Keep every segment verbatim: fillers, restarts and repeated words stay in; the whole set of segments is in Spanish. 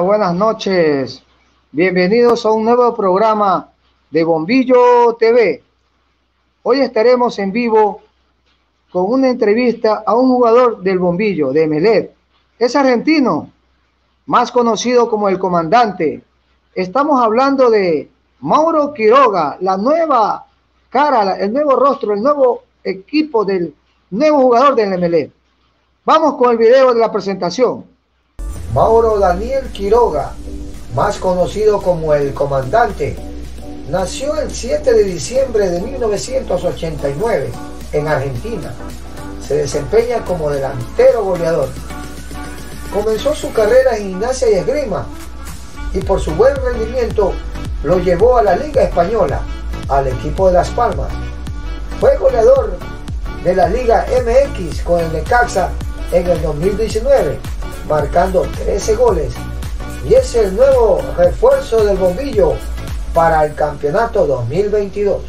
buenas noches. Bienvenidos a un nuevo programa de Bombillo T V. Hoy estaremos en vivo con una entrevista a un jugador del Bombillo, de Emelec. Es argentino, más conocido como el Comandante. Estamos hablando de Mauro Quiroga, la nueva cara, el nuevo rostro, el nuevo equipo del nuevo jugador del Emelec. Vamos con el video de la presentación. Mauro Daniel Quiroga, más conocido como el Comandante, nació el siete de diciembre de mil novecientos ochenta y nueve en Argentina. Se desempeña como delantero goleador. Comenzó su carrera en Gimnasia y Esgrima y por su buen rendimiento lo llevó a la Liga Española, al equipo de Las Palmas. Fue goleador de la Liga M X con el Necaxa en el dos mil diecinueve, marcando trece goles, y es el nuevo refuerzo del Bombillo para el campeonato dos mil veintidós.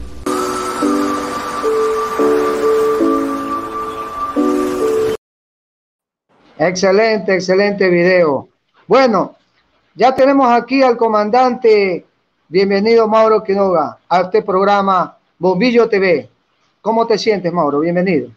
Excelente, excelente video. Bueno, ya tenemos aquí al Comandante. Bienvenido, Mauro Quiroga, a este programa Bombillo T V. ¿Cómo te sientes, Mauro? Bienvenido.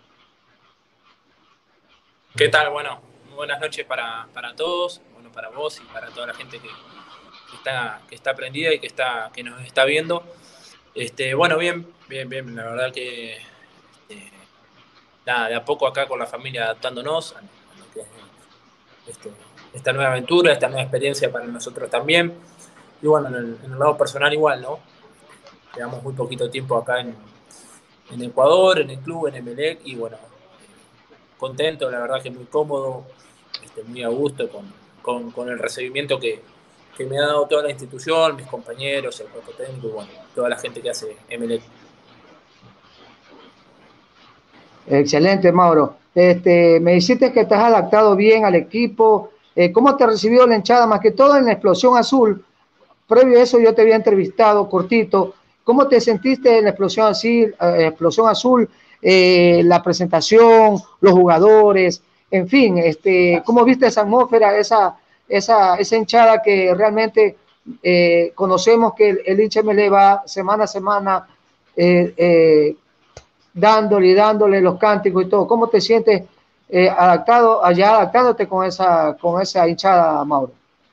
¿Qué tal? Bueno, buenas noches para, para todos, bueno, para vos y para toda la gente que, que, está, que está prendida y que, está, que nos está viendo. Este, bueno, bien, bien, bien, la verdad que este, nada, de a poco acá con la familia adaptándonos a lo que es este, esta nueva aventura, esta nueva experiencia para nosotros también. Y bueno, en el, en el lado personal igual, ¿no? Llevamos muy poquito tiempo acá en, en Ecuador, en el club, en Emelec, y bueno, contento, la verdad que muy cómodo, este, muy a gusto con, con, con el recibimiento que, que me ha dado toda la institución, mis compañeros, el cuerpo técnico y bueno, toda la gente que hace Emelec. Excelente, Mauro. Este, me dijiste que te has adaptado bien al equipo. Eh, ¿Cómo te ha recibido la hinchada? Más que todo en la Explosión Azul. Previo a eso yo te había entrevistado cortito. ¿Cómo te sentiste en la Explosión Azul? Eh, Explosión Azul eh, la presentación, los jugadores, en fin, este, ¿cómo viste esa atmósfera, esa, esa, esa hinchada que realmente eh, conocemos que el, el hincha Emelec va semana a semana eh, eh, dándole y dándole los cánticos y todo? ¿Cómo te sientes eh, adaptado, allá adaptándote con esa, con esa hinchada, Mauro?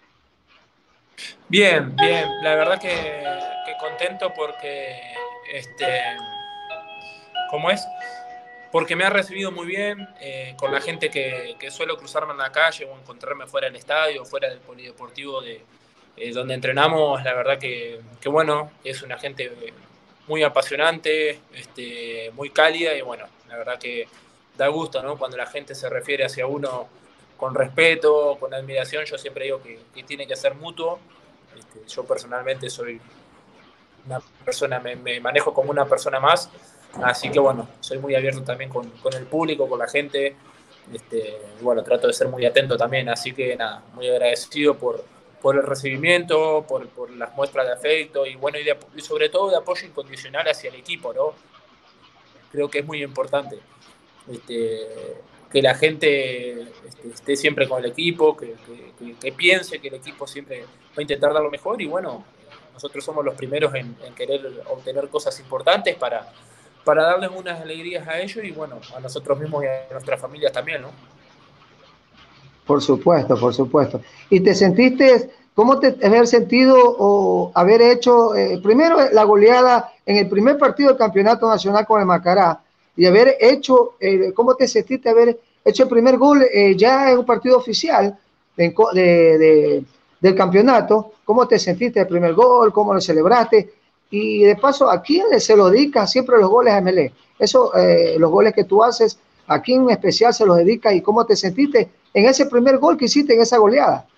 Bien, bien, la verdad que, que contento porque, este, ¿cómo es? Porque me ha recibido muy bien, eh, con la gente que, que suelo cruzarme en la calle o encontrarme fuera del estadio, fuera del polideportivo de, eh, donde entrenamos. La verdad que, que bueno, es una gente muy apasionante, este, muy cálida y bueno, la verdad que da gusto, ¿no? Cuando la gente se refiere hacia uno con respeto, con admiración. Yo siempre digo que, que tiene que ser mutuo. Este, yo personalmente soy una persona, me, me manejo como una persona más, así que bueno, soy muy abierto también con, con el público, con la gente, este, y bueno, trato de ser muy atento también, así que nada, muy agradecido por, por el recibimiento, por, por las muestras de afecto y bueno, y, de, y sobre todo de apoyo incondicional hacia el equipo, ¿no? Creo que es muy importante este, que la gente este, esté siempre con el equipo, que, que, que piense que el equipo siempre va a intentar dar lo mejor y bueno, nosotros somos los primeros en, en querer obtener cosas importantes para, para darles unas alegrías a ellos y bueno, a nosotros mismos y a nuestras familias también, ¿no? Por supuesto, por supuesto. ¿Y te sentiste, cómo te haber sentido o haber hecho, eh, primero la goleada en el primer partido del Campeonato Nacional con el Macará y haber hecho, eh, cómo te sentiste haber hecho el primer gol eh, ya en un partido oficial de, de, de, del campeonato? ¿Cómo te sentiste el primer gol? ¿Cómo lo celebraste? Y de paso, ¿a quién se lo dedica siempre los goles a Emelec? Eso, eh, los goles que tú haces, ¿a quién en especial se los dedica y cómo te sentiste en ese primer gol que hiciste en esa goleada?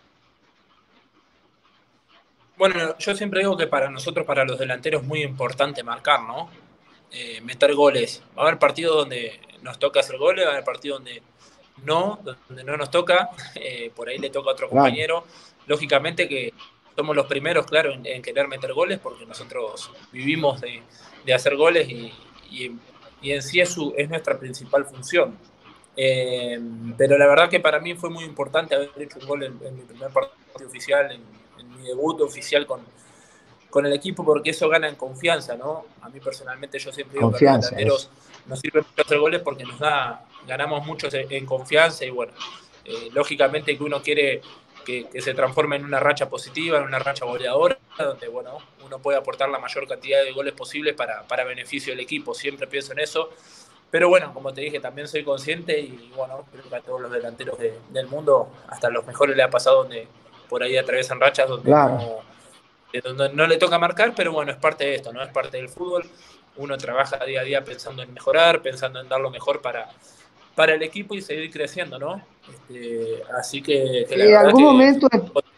Bueno, yo siempre digo que para nosotros, para los delanteros, es muy importante marcar, ¿no? Eh, meter goles. Va a haber partidos donde nos toca hacer goles, va a haber partidos donde no, donde no nos toca, eh, por ahí le toca a otro Claro. compañero. Lógicamente que somos los primeros, claro, en, en querer meter goles, porque nosotros vivimos de, de hacer goles y, y, y en sí es, su, es nuestra principal función. Eh, pero la verdad que para mí fue muy importante haber hecho un gol en, en mi primer partido partido oficial, en, en mi debut oficial con, con el equipo, porque eso gana en confianza, ¿no? A mí personalmente yo siempre digo que los Confianza, delanteros eso. nos sirven mucho hacer goles porque nos da, ganamos mucho en confianza y bueno, eh, lógicamente que uno quiere que, que se transforme en una racha positiva, en una racha goleadora, donde bueno, uno puede aportar la mayor cantidad de goles posibles para, para beneficio del equipo. Siempre pienso en eso. Pero bueno, como te dije, también soy consciente y bueno, creo que a todos los delanteros de, del mundo, hasta a los mejores le ha pasado donde por ahí atraviesan rachas donde Claro. no, donde no le toca marcar, pero bueno, es parte de esto, ¿no? Es parte del fútbol. Uno trabaja día a día pensando en mejorar, pensando en dar lo mejor para, para el equipo y seguir creciendo, ¿no? Este, así que, que la ¿En verdad algún que... momento,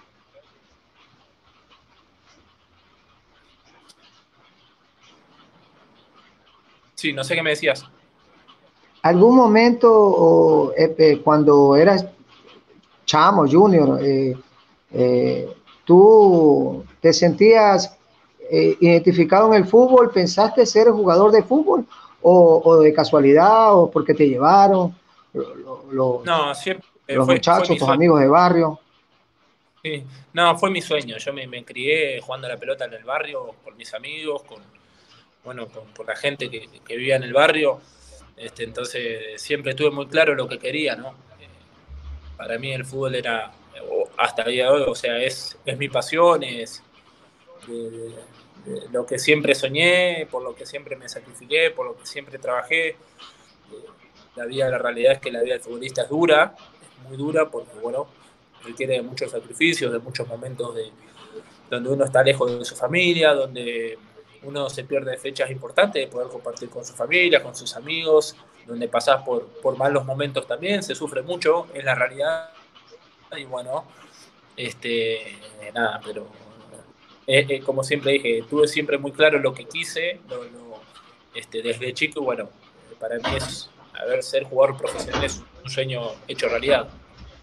Sí, no sé qué me decías. algún momento o, eh, eh, cuando eras chamo, junior, eh, eh, tú te sentías eh, identificado en el fútbol, pensaste ser jugador de fútbol o, o de casualidad o porque te llevaron lo- lo- No, los, siempre los fue, fue muchachos, mi tus sueño. amigos de barrio? Sí. No, fue mi sueño. Yo me, me crié jugando a la pelota en el barrio, con mis amigos, con, bueno, con, con la gente que, que vivía en el barrio. Este, entonces siempre tuve muy claro lo que quería, ¿no? Eh, para mí el fútbol era, hasta el día de hoy, o sea, es, es mi pasión, es de, de lo que siempre soñé, por lo que siempre me sacrifiqué, por lo que siempre trabajé. Eh, la vida, la realidad es que la vida del futbolista es dura, es muy dura porque, bueno, requiere de muchos sacrificios, de muchos momentos de, donde uno está lejos de su familia, donde uno se pierde fechas importantes de poder compartir con su familia, con sus amigos, donde pasás por, por malos momentos también, se sufre mucho, es la realidad. Y bueno, este, nada, pero eh, eh, como siempre dije, tuve siempre muy claro lo que quise, lo, lo, este, desde chico, y bueno, para mí es, a ver, ser jugador profesional es un sueño hecho realidad.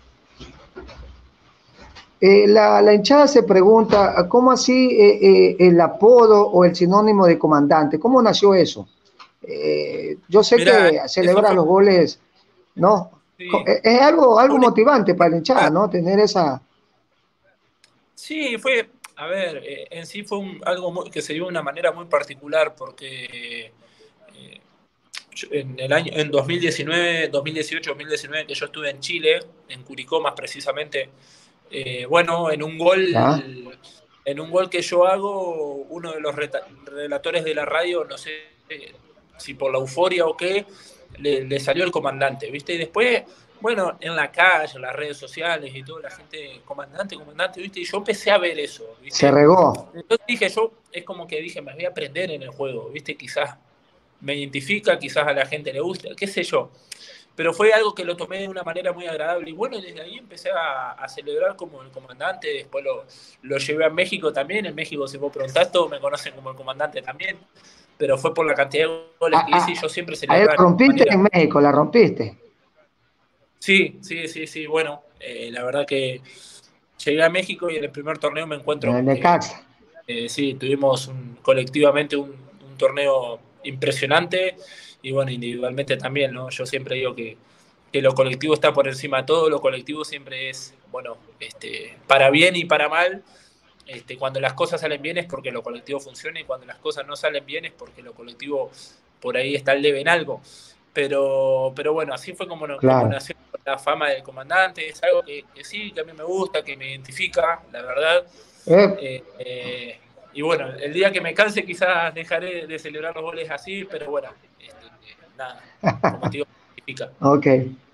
Eh, la, la hinchada se pregunta, ¿cómo así eh, eh, el apodo o el sinónimo de comandante? ¿Cómo nació eso? Eh, yo sé Mirá, que eso celebras fue, los goles, ¿no? sí, Es es algo, fue algo una motivante para la hinchada, idea. ¿no? Tener esa... Sí, fue, a ver, eh, en sí fue un- algo muy- que se dio de una manera muy particular porque eh, yo- en el año, en dos mil diecinueve, dos mil dieciocho, dos mil diecinueve que yo estuve en Chile, en Curicó más precisamente, eh, bueno, en un gol, ¿Ya? en un gol que yo hago, uno de los reta- relatores de la radio, no sé si por la euforia o qué, le, le salió el comandante, ¿viste? Y después, bueno, en la calle, en las redes sociales y todo, la gente, comandante, comandante, ¿viste? Y yo empecé a ver eso, Se ¿viste? regó. Entonces dije, yo, es como que dije, me voy a aprender en el juego, ¿viste? Quizás me identifica, quizás a la gente le gusta, qué sé yo. Pero fue algo que lo tomé de una manera muy agradable. Y bueno, desde ahí empecé a, a celebrar como el comandante. Después lo, lo llevé a México también. En México, si vos preguntás, todos me conocen como el comandante también. Pero fue por la cantidad de goles Ah, que hice y ah, yo siempre ahí la celebraba de esta rompiste manera. en México, la rompiste. Sí, sí, sí, sí. Bueno, eh, la verdad que llegué a México y en el primer torneo me En encuentro el con que Necaxa. eh, sí, tuvimos un, colectivamente un, un torneo impresionante y bueno, individualmente también, ¿no? Yo siempre digo que, que lo colectivo está por encima de todo, lo colectivo siempre es, bueno, este, para bien y para mal. Este, cuando las cosas salen bien es porque lo colectivo funciona y cuando las cosas no salen bien es porque lo colectivo por ahí está al debe en algo. Pero, pero bueno, así fue como, como Claro. nació la fama del comandante. Es algo que, que sí, que a mí me gusta, que me identifica, la verdad. Eh, Eh, eh, y bueno, el día que me canse quizás dejaré de celebrar los goles así, pero bueno, este, eh, nada, como te digo, me identifica. ok.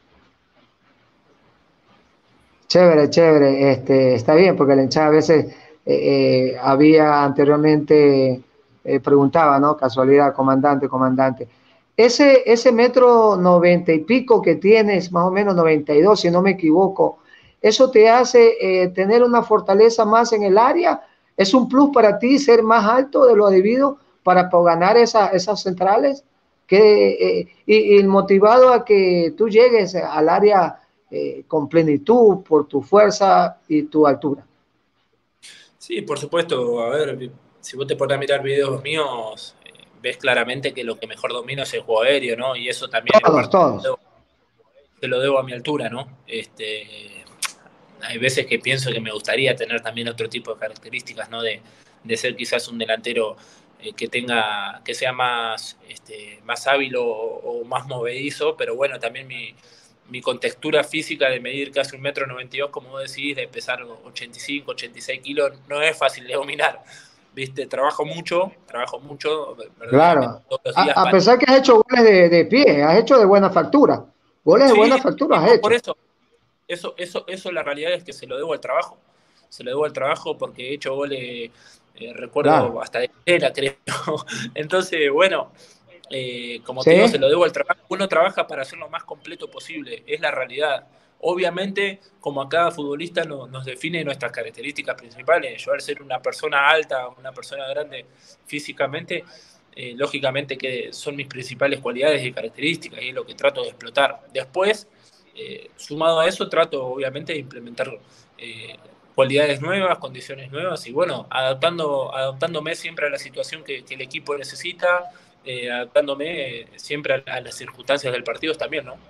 Chévere, chévere. Este, está bien, porque la hinchada a veces eh, eh, había anteriormente, eh, preguntaba, ¿no? Casualidad, comandante, comandante. Ese, ese metro noventa y pico que tienes, más o menos noventa y dos, si no me equivoco, ¿eso te hace eh, tener una fortaleza más en el área? ¿Es un plus para ti ser más alto de lo debido para, para ganar esa, esas centrales? Que, eh, y, y motivado a que tú llegues al área eh, con plenitud por tu fuerza y tu altura. Sí, por supuesto, a ver, si vos te pones a mirar videos míos, eh, ves claramente que lo que mejor domino es el juego aéreo, ¿no? Y eso también en Todos, parte todos. te lo debo a mi altura, ¿no? Este, hay veces que pienso que me gustaría tener también otro tipo de características, ¿no? De, de ser quizás un delantero eh, que tenga, que sea más, este, más hábil o, o más movedizo, pero bueno, también mi, mi contextura física de medir casi un metro noventa y dos, como vos decís, de pesar ochenta y cinco, ochenta y seis kilos, no es fácil de dominar. ¿Viste? Trabajo mucho, trabajo mucho, verdaderamente Claro. todos los días. A, a Para... pesar que has hecho goles de, de pie, has hecho de buena factura. Goles de buena Sí, factura sí, has no, por hecho. eso. Eso, eso, eso la realidad es que se lo debo al trabajo. Se lo debo al trabajo porque he hecho goles, eh, recuerdo, Claro. hasta de tela, creo. Entonces, bueno, eh, como te digo, se Sí. lo debo al trabajo. Uno trabaja para ser lo más completo posible, es la realidad. Obviamente, como a cada futbolista no, nos define nuestras características principales. Yo al ser una persona alta, una persona grande físicamente, eh, lógicamente que son mis principales cualidades y características y es lo que trato de explotar. Después, eh, sumado a eso, trato obviamente de implementar eh, cualidades nuevas, condiciones nuevas y bueno, adaptando, adaptándome siempre a la situación que, que el equipo necesita, eh, adaptándome eh, siempre a, a las circunstancias del partido también, ¿no?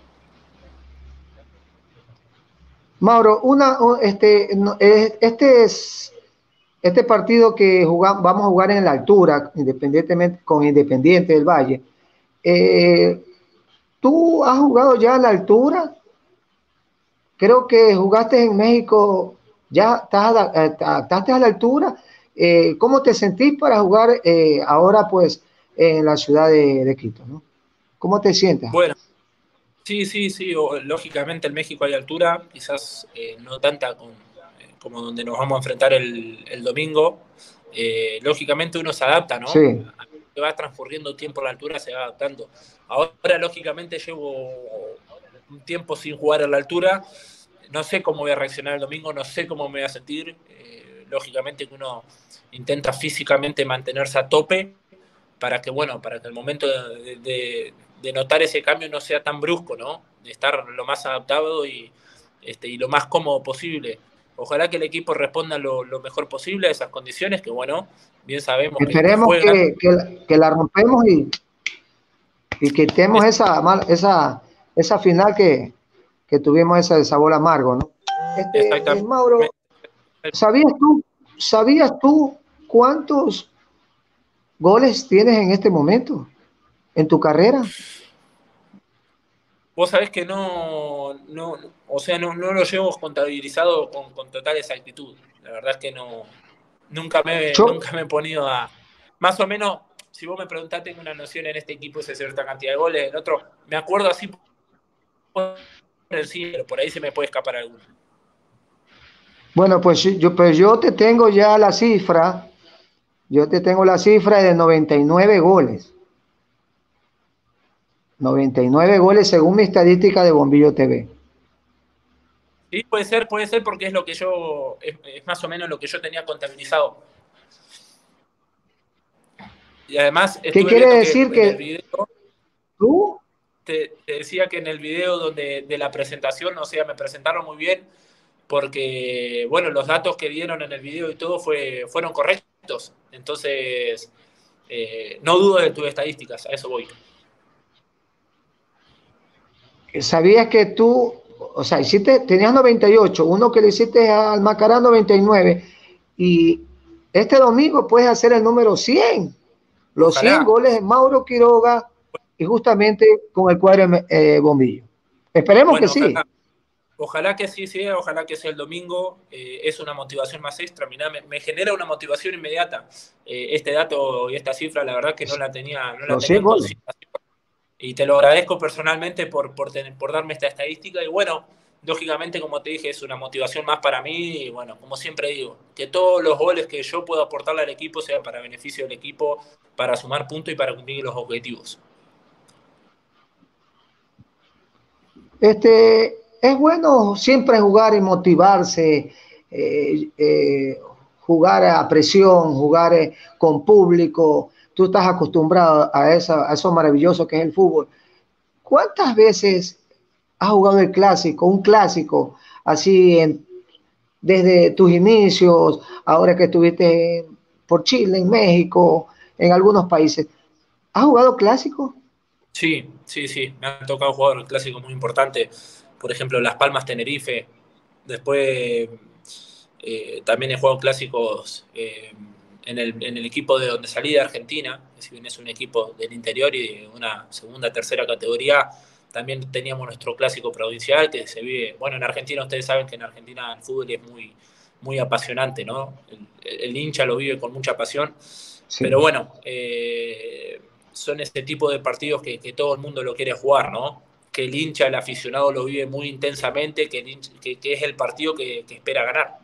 Mauro, una, este, no, este es este partido que jugamos, vamos a jugar en la altura, independientemente con Independiente del Valle. Eh, ¿Tú has jugado ya a la altura? Creo que jugaste en México, ya estás adaptaste a la altura. Eh, ¿Cómo te sentís para jugar eh, ahora, pues, en la ciudad de, de Quito, ¿no? ¿Cómo te sientes? Bueno, sí, sí, sí, o, lógicamente en México hay altura, quizás eh, no tanta con, eh, como donde nos vamos a enfrentar el, el domingo. Eh, lógicamente uno se adapta, ¿no? Sí. A que va transcurriendo tiempo a la altura, se va adaptando. Ahora, lógicamente, llevo un tiempo sin jugar a la altura. No sé cómo voy a reaccionar el domingo, no sé cómo me voy a sentir. Eh, lógicamente que uno intenta físicamente mantenerse a tope para que, bueno, para que el momento de, de, de notar ese cambio no sea tan brusco, ¿no? De estar lo más adaptado y, este, y lo más cómodo posible. Ojalá que el equipo responda lo, lo mejor posible a esas condiciones, que bueno, bien sabemos que, que Esperemos juegan. que, que, que la rompemos y, y quitemos Es, esa, esa, esa final que, que tuvimos ese sabor amargo, ¿no? Este, eh, exactamente. Mauro, ¿sabías tú, ¿sabías tú cuántos goles tienes en este momento en tu carrera? Vos sabés que no, no o sea, no, no lo llevo contabilizado con, con total exactitud. La verdad es que no, nunca me, Yo, nunca me he ponido a, más o menos, si vos me preguntás, tengo una noción en este equipo hice cierta cantidad de goles, en otro, me acuerdo así por el cielo, por ahí se me puede escapar alguno. bueno, pues yo, pues yo te tengo ya la cifra, yo te tengo la cifra de noventa y nueve goles. noventa y nueve goles según mi estadística de Bombillo T V. Sí, puede ser, puede ser porque es lo que yo, es, es más o menos lo que yo tenía contabilizado. Y además ¿Qué estuve quiere viendo que decir en el que video tú? te, te decía que en el video donde de la presentación, o sea, me presentaron muy bien, porque, bueno, los datos que dieron en el video y todo fue, fueron correctos. Entonces, eh, no dudo de tus estadísticas, a eso voy. ¿Sabías que tú, o sea, hiciste, tenías noventa y ocho, uno que le hiciste al Macará noventa y nueve, y este domingo puedes hacer el número cien, los cien Ojalá, goles de Mauro Quiroga, y justamente con el cuadro eh, Bombillo? Esperemos que bueno, sí. ojalá. Ojalá que sí sea, ojalá que sea el domingo. Eh, es una motivación más extra. Mirá, me, me genera una motivación inmediata. Eh, este dato y esta cifra, la verdad que no la tenía, no la Los tenía cien en goles. consideración. Y te lo agradezco personalmente por, por, tener, por darme esta estadística. Y bueno, lógicamente, como te dije, es una motivación más para mí. Y bueno, como siempre digo, que todos los goles que yo pueda aportarle al equipo sean para beneficio del equipo, para sumar puntos y para cumplir los objetivos. Este, es bueno siempre jugar y motivarse, eh, eh, jugar a presión, jugar eh, con público. Tú estás acostumbrado a, esa, a eso maravilloso que es el fútbol. ¿Cuántas veces has jugado el clásico, un clásico, así en, desde tus inicios, ahora que estuviste por Chile, en México, en algunos países? ¿Has jugado clásico? Sí, sí, sí. Me han tocado jugar clásicos muy importantes. Por ejemplo, Las Palmas Tenerife. Después eh, también he jugado clásicos eh, en, el, en el equipo de donde salí de Argentina, si bien es un equipo del interior y de una segunda, tercera categoría, también teníamos nuestro clásico provincial que se vive, bueno, en Argentina ustedes saben que en Argentina el fútbol es muy, muy apasionante, ¿no? El, el hincha lo vive con mucha pasión, sí. Pero bueno, eh, son este tipo de partidos que, que todo el mundo lo quiere jugar, ¿no? Que el hincha, el aficionado lo vive muy intensamente, que, el hincha, que, que es el partido que, que espera ganar.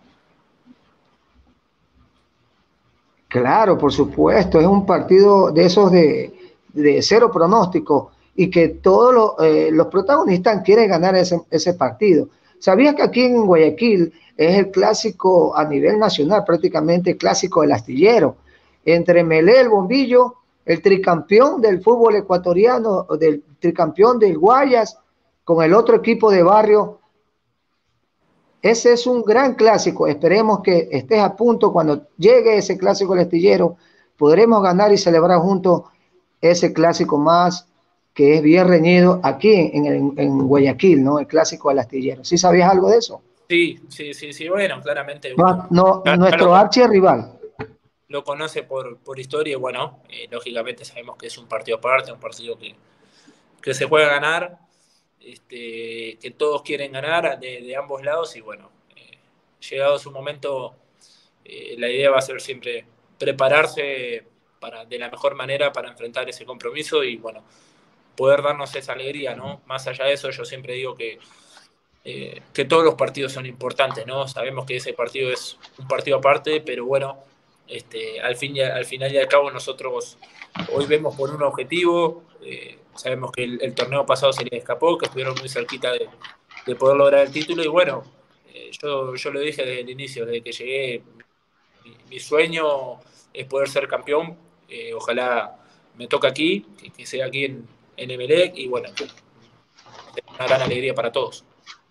Claro, por supuesto, es un partido de esos de, de cero pronóstico y que todos los, eh, los protagonistas quieren ganar ese, ese partido. ¿Sabías que aquí en Guayaquil es el clásico a nivel nacional, prácticamente el clásico del astillero? Entre Melé, el Bombillo, el tricampeón del fútbol ecuatoriano, del tricampeón del Guayas, con el otro equipo de barrio. Ese es un gran clásico. Esperemos que estés a punto cuando llegue ese clásico del astillero. Podremos ganar y celebrar juntos ese clásico más que es bien reñido aquí en, en, en Guayaquil, ¿no? El clásico del astillero. ¿Sí sabías algo de eso? Sí, sí, sí, sí. Bueno, claramente. No, no, ya, nuestro ya archirrival. Lo conoce por, por historia y bueno, eh, lógicamente sabemos que es un partido aparte, un partido que, que se juega a ganar, este, que todos quieren ganar de, de ambos lados y bueno, eh, llegado su momento, eh, la idea va a ser siempre prepararse para, de la mejor manera para enfrentar ese compromiso y bueno, poder darnos esa alegría, ¿no? Más allá de eso, yo siempre digo que, eh, que todos los partidos son importantes, ¿no? Sabemos que ese partido es un partido aparte, pero bueno, Este, al, fin y, al final y al cabo nosotros hoy vemos por un objetivo, eh, sabemos que el, el torneo pasado se les escapó, que estuvieron muy cerquita de, de poder lograr el título y bueno, eh, yo, yo lo dije desde el inicio, desde que llegué, mi, mi sueño es poder ser campeón, eh, ojalá me toque aquí, que, que sea aquí en, en Emelec y bueno, una gran alegría para todos.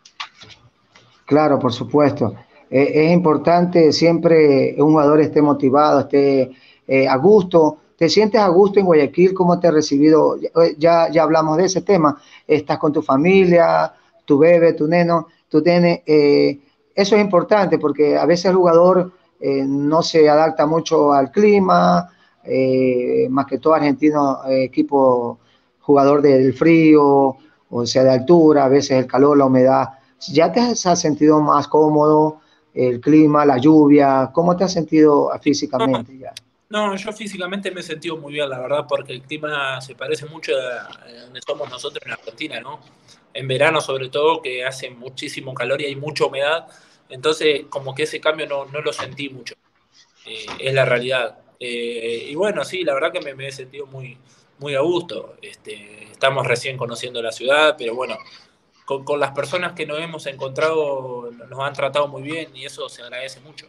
Claro, por supuesto. Eh, es importante siempre que un jugador esté motivado, esté eh, a gusto. ¿Te sientes a gusto en Guayaquil? ¿Cómo te has recibido? Ya, ya hablamos de ese tema. ¿Estás con tu familia, tu bebé, tu neno, tu nene? Eh, eso es importante porque a veces el jugador eh, no se adapta mucho al clima, eh, más que todo argentino, eh, equipo jugador del frío, o sea, de altura, a veces el calor, la humedad. ¿Ya te has sentido más cómodo? El clima, la lluvia, ¿cómo te has sentido físicamente ya? No, yo físicamente me he sentido muy bien, la verdad, porque el clima se parece mucho a donde somos nosotros en Argentina, ¿no? En verano sobre todo, que hace muchísimo calor y hay mucha humedad, entonces como que ese cambio no, no lo sentí mucho, eh, es la realidad. Eh, y bueno, sí, la verdad que me, me he sentido muy, muy a gusto. Este, estamos recién conociendo la ciudad, pero bueno, Con, con las personas que nos hemos encontrado nos han tratado muy bien y eso se agradece mucho.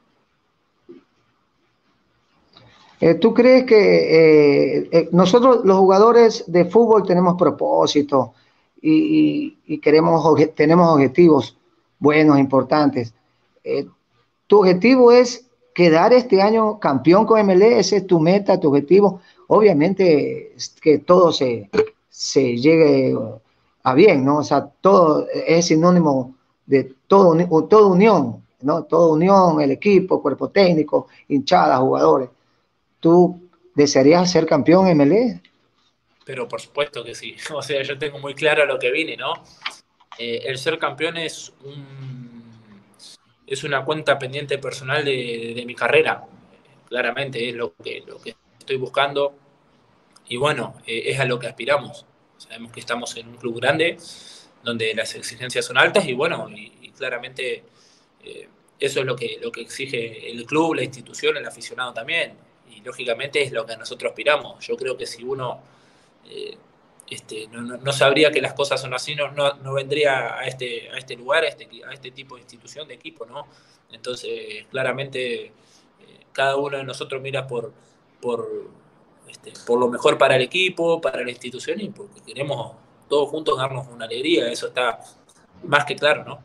Eh, ¿Tú crees que eh, eh, nosotros los jugadores de fútbol tenemos propósito y, y, y queremos, tenemos objetivos buenos, importantes? Eh, ¿Tu objetivo es quedar este año campeón con M L E? ¿Ese es tu meta, tu objetivo? Obviamente que todo se, se llegue a bien, ¿no? O sea, todo es sinónimo de todo, toda unión, ¿no? Toda unión, el equipo, cuerpo técnico, hinchada, jugadores. ¿Tú desearías ser campeón en M L E? Pero por supuesto que sí. O sea, yo tengo muy claro lo que vine, ¿no? Eh, el ser campeón es un, es una cuenta pendiente personal de, de mi carrera. Claramente es lo que, lo que estoy buscando. Y bueno, eh, es a lo que aspiramos. Sabemos que estamos en un club grande, donde las exigencias son altas y bueno, y, y claramente eh, eso es lo que, lo que exige el club, la institución, el aficionado también. Y lógicamente es lo que nosotros aspiramos. Yo creo que si uno eh, este, no, no, no sabría que las cosas son así, no, no, no vendría a este, a este lugar, a este, a este tipo de institución, de equipo, ¿no? Entonces, claramente, eh, cada uno de nosotros mira por, por, este, por lo mejor para el equipo, para la institución y porque queremos todos juntos darnos una alegría. Eso está más que claro, ¿no?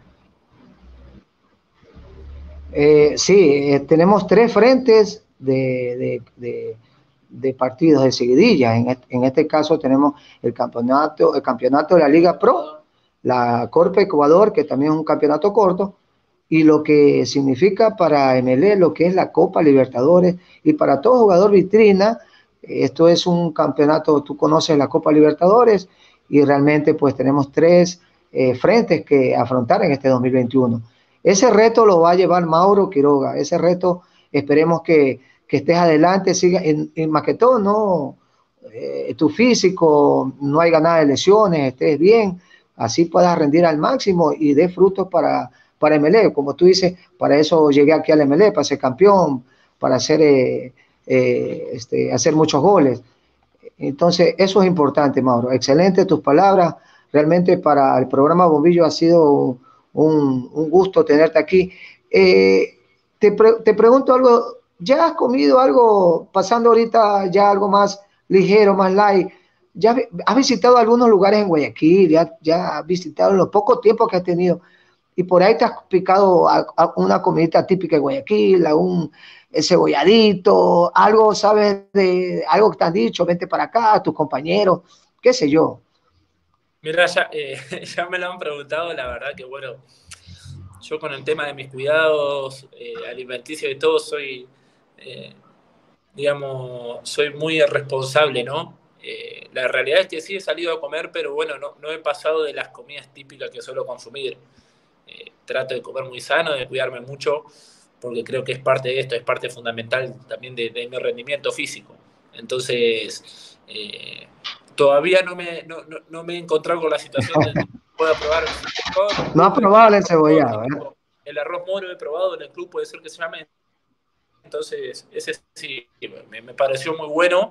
Eh, sí, eh, tenemos tres frentes de, de, de, de partidos de seguidilla. En este, en este caso tenemos el campeonato, el campeonato de la Liga Pro, la Corpe Ecuador, que también es un campeonato corto, y lo que significa para M L E lo que es la Copa Libertadores, y para todo jugador vitrina, esto es un campeonato, tú conoces la Copa Libertadores, y realmente pues tenemos tres eh, frentes que afrontar en este dos mil veintiuno. Ese reto lo va a llevar Mauro Quiroga, ese reto esperemos que, que estés adelante, siga, en, en más que todo, no, eh, tu físico, no haya nada de lesiones, estés bien, así puedas rendir al máximo y dé frutos para para M L E, como tú dices, para eso llegué aquí al M L E, para ser campeón, para hacer, eh, eh, este, hacer muchos goles. Entonces, eso es importante, Mauro. Excelente tus palabras. Realmente para el programa Bombillo ha sido un, un gusto tenerte aquí. Eh, te, pre te pregunto algo, ¿ya has comido algo, pasando ahorita ya algo más ligero, más light? ¿Ya has visitado algunos lugares en Guayaquil? ¿Ya, ya has visitado en los pocos tiempos que has tenido? Y por ahí te has picado a, a una comidita típica de Guayaquil, a un cebolladito, algo, ¿sabes? De algo que te han dicho, vente para acá, tus compañeros, qué sé yo. Mira, ya, eh, ya me lo han preguntado, la verdad que bueno, yo con el tema de mis cuidados eh, alimenticios y todo soy, eh, digamos, soy muy responsable, ¿no? Eh, la realidad es que sí he salido a comer, pero bueno, no, no he pasado de las comidas típicas que suelo consumir. Eh, trato de comer muy sano, de cuidarme mucho, porque creo que es parte de esto, es parte fundamental también de, de mi rendimiento físico. Entonces, eh, todavía no me, no, no, no me he encontrado con la situación de que pueda probar todos los No has clubes, probado el todos los encebollado, ¿eh? equipos. El arroz moro he probado en el club, puede ser que se llame. Entonces, ese sí, me, me pareció muy bueno,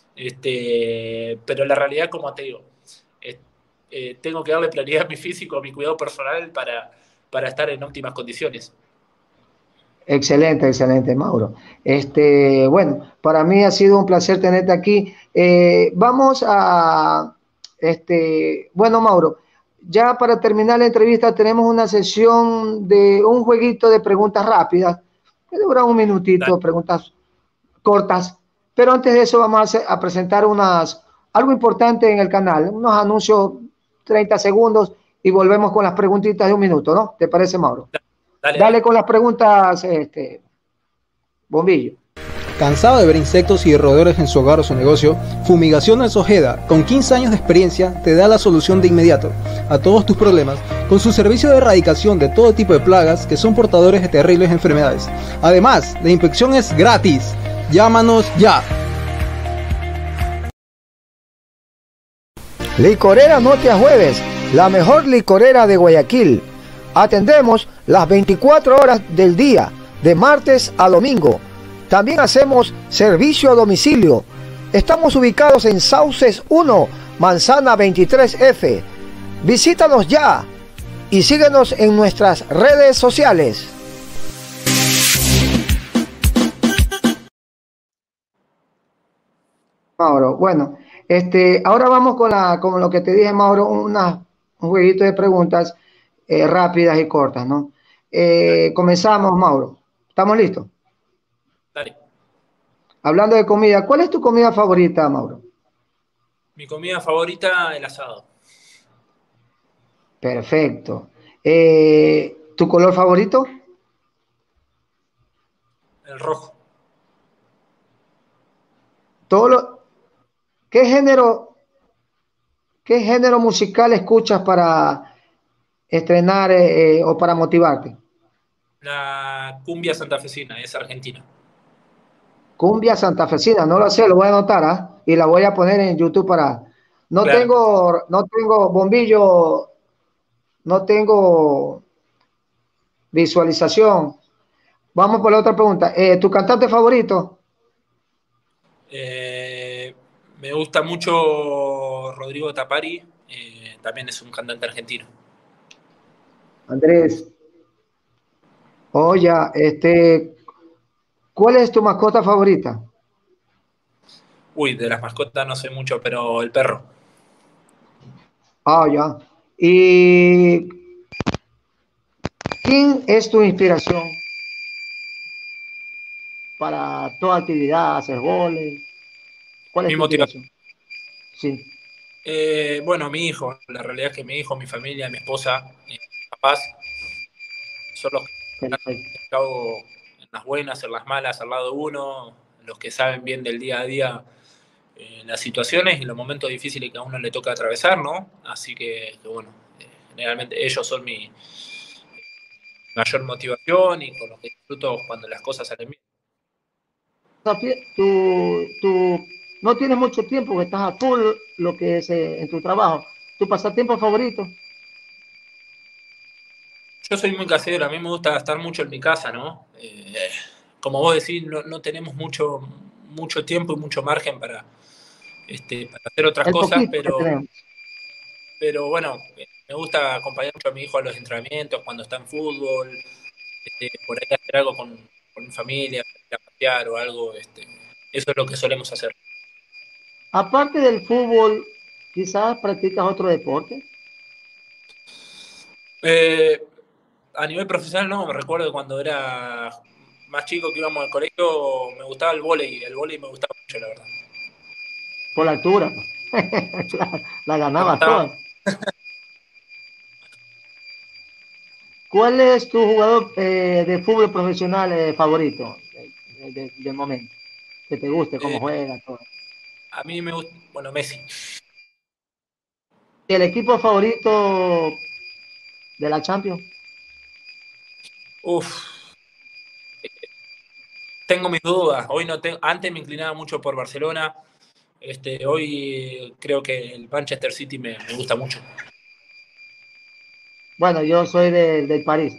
este, pero la realidad, como te digo, eh, eh, tengo que darle prioridad a mi físico, a mi cuidado personal para, para estar en óptimas condiciones. Excelente, excelente, Mauro. Este, bueno, para mí ha sido un placer tenerte aquí. Eh, vamos a, este, bueno, Mauro, ya para terminar la entrevista tenemos una sesión de un jueguito de preguntas rápidas, que dura un minutito, Dale, preguntas cortas, pero antes de eso vamos a, hacer, a presentar unas, algo importante en el canal, unos anuncios, treinta segundos, y volvemos con las preguntitas de un minuto, ¿no? ¿Te parece, Mauro? dale, Dale dale. con las preguntas, este, Bombillo. ¿Cansado de ver insectos y roedores en su hogar o su negocio? Fumigaciones Ojeda, con quince años de experiencia, te da la solución de inmediato a todos tus problemas con su servicio de erradicación de todo tipo de plagas que son portadores de terribles enfermedades. Además, la inspección es gratis. Llámanos ya. Licorera Notia Jueves, la mejor licorera de Guayaquil. Atendemos las veinticuatro horas del día, de martes a domingo. También hacemos servicio a domicilio. Estamos ubicados en Sauces uno, Manzana veintitrés F. Visítanos ya y síguenos en nuestras redes sociales. Mauro, bueno, este, ahora vamos con, la, con lo que te dije, Mauro, una, un jueguito de preguntas eh, rápidas y cortas, ¿no? Dale, Eh, comenzamos, Mauro. ¿Estamos listos? dale. Hablando de comida, ¿cuál es tu comida favorita, Mauro? Mi comida favorita, el asado. Perfecto. Eh, ¿tu color favorito? El rojo. Todo lo, ¿qué género, qué género musical escuchas para estrenar eh, eh, o para motivarte? La cumbia santafesina, es argentina. Cumbia santafesina, no lo sé, lo voy a anotar, ¿ah? Y la voy a poner en YouTube para... No Claro. tengo, no tengo bombillo, no tengo visualización. Vamos por la otra pregunta. Eh, ¿tu cantante favorito? Eh, me gusta mucho Rodrigo Tapari, eh, también es un cantante argentino. Andrés. Oye, este, ¿cuál es tu mascota favorita? Uy, de las mascotas no sé mucho, pero el perro. Ah, ya. ¿Y quién es tu inspiración para toda actividad, hacer goles? ¿Cuál es Mi tu motivación. inspiración? Sí. Eh, bueno, mi hijo, la realidad es que mi hijo, mi familia, mi esposa, eh, mis papás, son los están en las buenas, en las malas, al lado de uno, los que saben bien del día a día eh, las situaciones y los momentos difíciles que a uno le toca atravesar, ¿no? Así que, que bueno, eh, generalmente ellos son mi mayor motivación y con los que disfruto cuando las cosas salen bien. Tú, tú no tienes mucho tiempo que estás a full lo que es eh, en tu trabajo. ¿Tu pasatiempo favorito? Yo soy muy casero, a mí me gusta estar mucho en mi casa, ¿no? Eh, como vos decís, no, no tenemos mucho, mucho tiempo y mucho margen para, este, para hacer otras El cosas, poquito que pero, tenemos. pero bueno, me gusta acompañar mucho a mi hijo a los entrenamientos, cuando está en fútbol, este, por ahí hacer algo con, con mi familia, ir a pasear o algo, este, eso es lo que solemos hacer. Aparte del fútbol, quizás practicas otro deporte. Eh, a nivel profesional no, me recuerdo cuando era más chico que íbamos al colegio, me gustaba el vóley, el vóley me gustaba mucho, la verdad. Por la altura. la, la Me ganabas gustaba. toda. ¿Cuál es tu jugador eh, de fútbol profesional eh, favorito de, de, de, momento? Que te guste, cómo Eh, juega, todo. a mí me gusta, bueno, Messi. ¿El equipo favorito de la Champions? Uf, tengo mis dudas. Hoy no tengo, antes me inclinaba mucho por Barcelona. Este, hoy creo que el Manchester City me, me gusta mucho. Bueno, yo soy de, del París.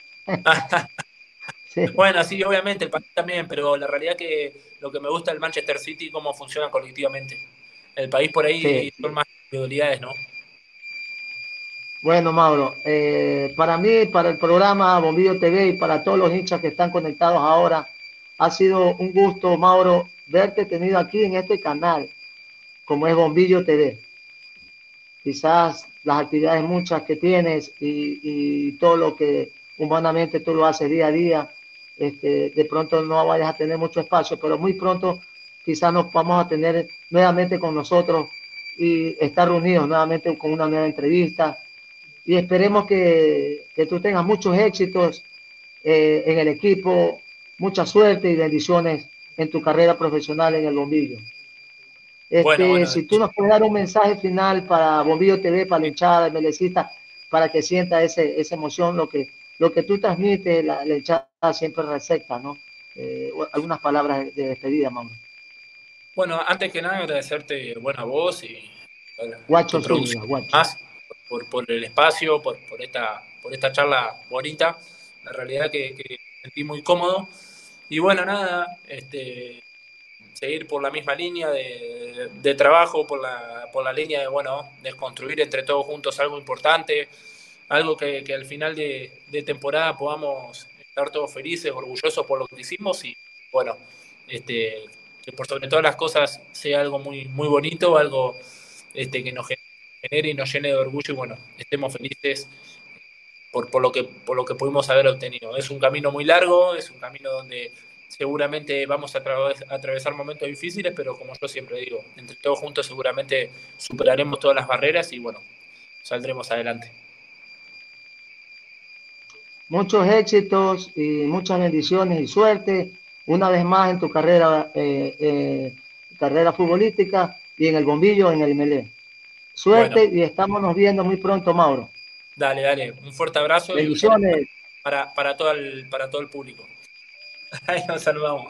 Sí. Bueno, sí, obviamente el país también, pero la realidad que lo que me gusta del Manchester City es cómo funciona colectivamente. El país por Sí, ahí son sí. más individualidades, ¿no? Bueno, Mauro, eh, para mí, para el programa Bombillo T V y para todos los hinchas que están conectados ahora, ha sido un gusto, Mauro, verte tenido aquí en este canal, como es Bombillo T V. Quizás las actividades muchas que tienes y, y todo lo que humanamente tú lo haces día a día, este, de pronto no vayas a tener mucho espacio, pero muy pronto quizás nos vamos a tener nuevamente con nosotros y estar reunidos nuevamente con una nueva entrevista y esperemos que, que tú tengas muchos éxitos eh, en el equipo, mucha suerte y bendiciones en tu carrera profesional en el bombillo. Bueno, Este, bueno, si tú nos puedes dar un mensaje final para Bombillo T V, para la hinchada de Melecista, para que sienta ese, esa emoción, lo que, lo que tú transmites, la, la hinchada siempre receta, ¿no? Eh, algunas palabras de despedida, Mauro. bueno, antes que nada agradecerte, bueno, a vos y a Guacho tu producción Zúñiga, guacho. más por, por el espacio, por, por, esta, por esta charla bonita. La realidad que, que me sentí muy cómodo. Y bueno, nada, este, seguir por la misma línea de, de trabajo, por la, por la línea de, bueno, de construir entre todos juntos algo importante, algo que, que al final de, de temporada podamos estar todos felices, orgullosos por lo que hicimos y, bueno, este, que por sobre todas las cosas sea algo muy, muy bonito, algo este, que nos genere y nos llene de orgullo y, bueno, estemos felices por, por, lo que, por lo que pudimos haber obtenido. Es un camino muy largo, es un camino donde seguramente vamos a atravesar momentos difíciles, pero como yo siempre digo, entre todos juntos seguramente superaremos todas las barreras y bueno, saldremos adelante. Muchos éxitos y muchas bendiciones y suerte una vez más en tu carrera, eh, eh, carrera futbolística y en el bombillo, en el Melé. Bueno, Suerte y estamos nos viendo muy pronto, Mauro. dale, dale, un fuerte abrazo y un saludo Bendiciones. para, para, todo, el, para todo el público. Ahí nos saludamos.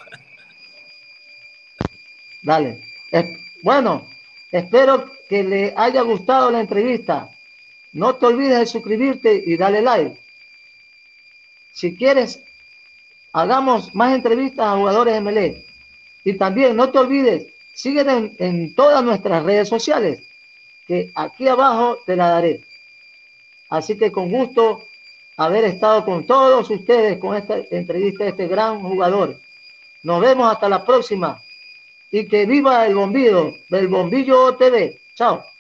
Dale. Es, bueno, espero que le haya gustado la entrevista. No te olvides de suscribirte y darle like. Si quieres, hagamos más entrevistas a jugadores de Melé. Y también no te olvides, síguenos en, en todas nuestras redes sociales, que aquí abajo te la daré. Así que con gusto haber estado con todos ustedes con esta entrevista de este gran jugador. Nos vemos hasta la próxima y que viva el bombillo, el Bombillo T V. Chao.